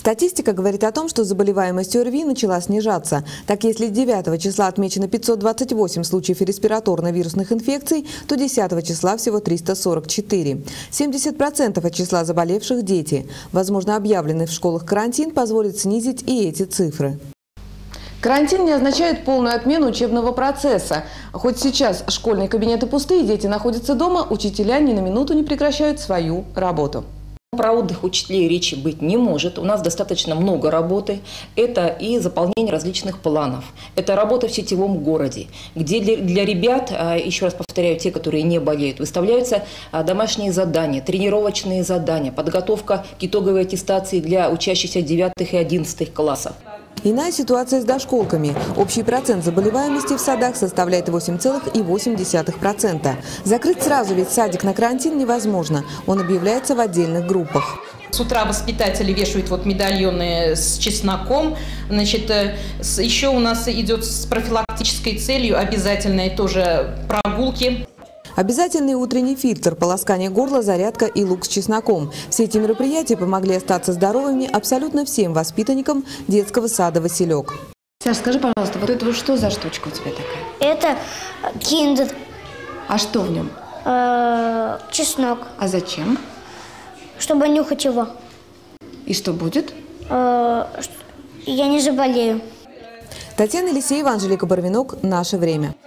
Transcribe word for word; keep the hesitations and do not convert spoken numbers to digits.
Статистика говорит о том, что заболеваемость ОРВИ начала снижаться. Так, если девятого числа отмечено пятьсот двадцать восемь случаев респираторно-вирусных инфекций, то десятого числа всего триста сорок четыре. семьдесят процентов от числа заболевших – дети. Возможно, объявленный в школах карантин позволит снизить и эти цифры. Карантин не означает полную отмену учебного процесса. Хоть сейчас школьные кабинеты пустые, дети находятся дома, учителя ни на минуту не прекращают свою работу. Про отдых учителей речи быть не может. У нас достаточно много работы. Это и заполнение различных планов. Это работа в сетевом городе, где для, для ребят, еще раз повторяю, те, которые не болеют, выставляются домашние задания, тренировочные задания, подготовка к итоговой аттестации для учащихся девятых и одиннадцатых классов. Иная ситуация с дошколками. Общий процент заболеваемости в садах составляет восемь целых восемь десятых процента. Закрыть сразу ведь садик на карантин невозможно. Он объявляется в отдельных группах. С утра воспитатели вешают вот медальоны с чесноком. Значит, еще у нас идет с профилактической целью обязательные тоже прогулки. Обязательный утренний фильтр, полоскание горла, зарядка и лук с чесноком. Все эти мероприятия помогли остаться здоровыми абсолютно всем воспитанникам детского сада «Василек». Саш, скажи, пожалуйста, вот это вот что за штучка у тебя такая? Это киндер. А что в нем? Э-э, чеснок. А зачем? Чтобы нюхать его. И что будет? Э-э, я не заболею. Татьяна Елисеева, Анжелика Барвинок. Наше время.